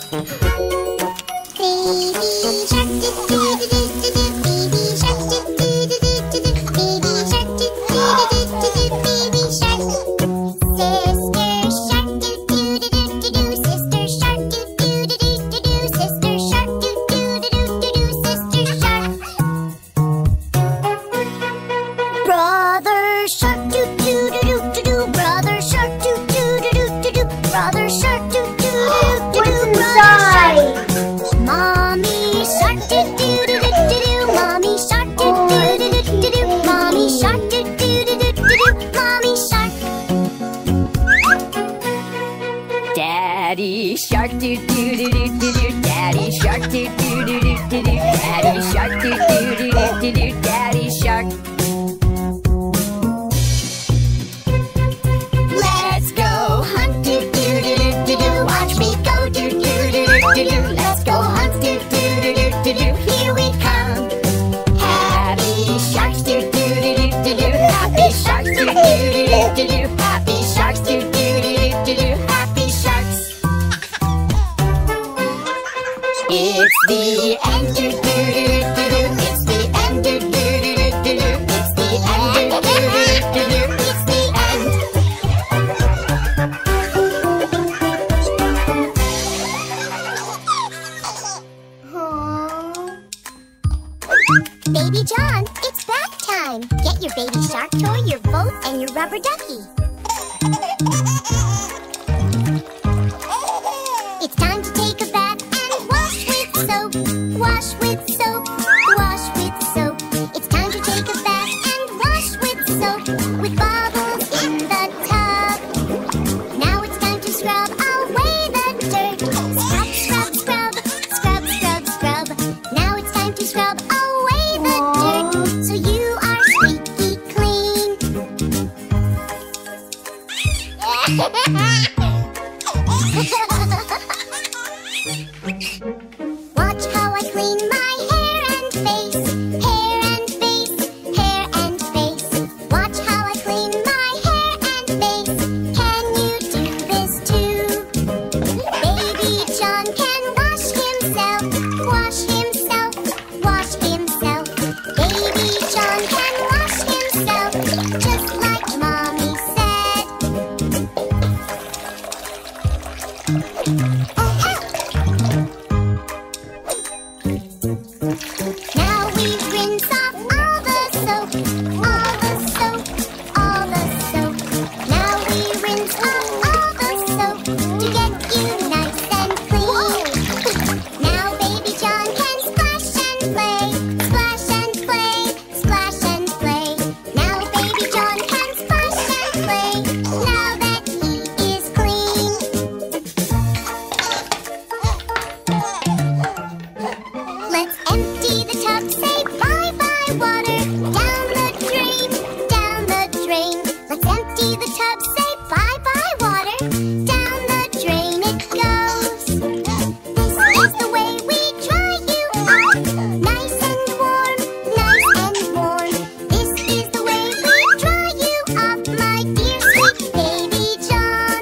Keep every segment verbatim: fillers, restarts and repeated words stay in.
Daddy shark doo doo doo doo doo doo. Daddy shark doo doo doo doo doo doo. Daddy shark doo doo doo doo doo doo. Daddy shark. Let's go hunt doo doo doo doo doo doo. Watch me go doo doo doo doo doo doo. Let's go hunt doo doo doo doo doo doo. Here we come. Happy sharks doo doo doo doo doo doo. Happy sharks doo doo doo doo doo doo. Happy sharks doo doo doo doo doo doo. Happy sharks. It's the end, doo doo doo doo doo. It's the end, doo doo doo doo doo. It's the end, doo doo doo doo doo. It's the end. Baby John, it's bath time. Get your baby shark toy, your boat, and your rubber ducky. It's time to take a bath and wash with soap. Wash with soap. Wash with soap. It's time to take a bath and wash with soap. With bubbles in the tub. Now it's time to scrub away the dirt. Scrub, scrub, scrub. Scrub, scrub, scrub. Now it's time to scrub away the dirt. So you are squeaky clean. Watch how I clean my hair and face. Hair and face. Hair and face. Watch how I clean my hair and face. Can you do this too? Baby John can wash himself. Wash himself. Wash himself. Baby John can wash himself. Just like Mommy said. Oh, help! Now we rinse off all the soap, all the soap, all the soap. Now we rinse off all the soap to get you nice and clean. Now Baby John can splash and play, splash and play, splash and play. Now Baby John can splash and play, now that he is clean. Let's empty the tub, say bye-bye water. Down the drain, down the drain. Let's empty the tub, say bye-bye water. Down the drain it goes. This is the way we dry you off. Nice and warm, nice and warm. This is the way we dry you off, my dear sweet Baby John.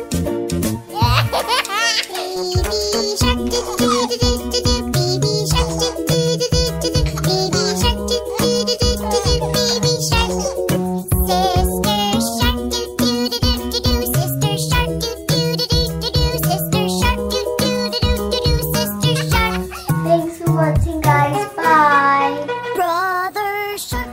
Baby shark, doo doo doo doo doo doo. Baby shark, doo doo doo doo doo doo. Baby shark, doo doo doo doo doo doo. Baby shark. Sister shark, doo doo doo doo doo doo. Sister shark, doo doo doo doo doo doo. Sister shark, doo doo doo doo doo doo. Sister shark. Thanks for watching, guys. Bye. Brother shark.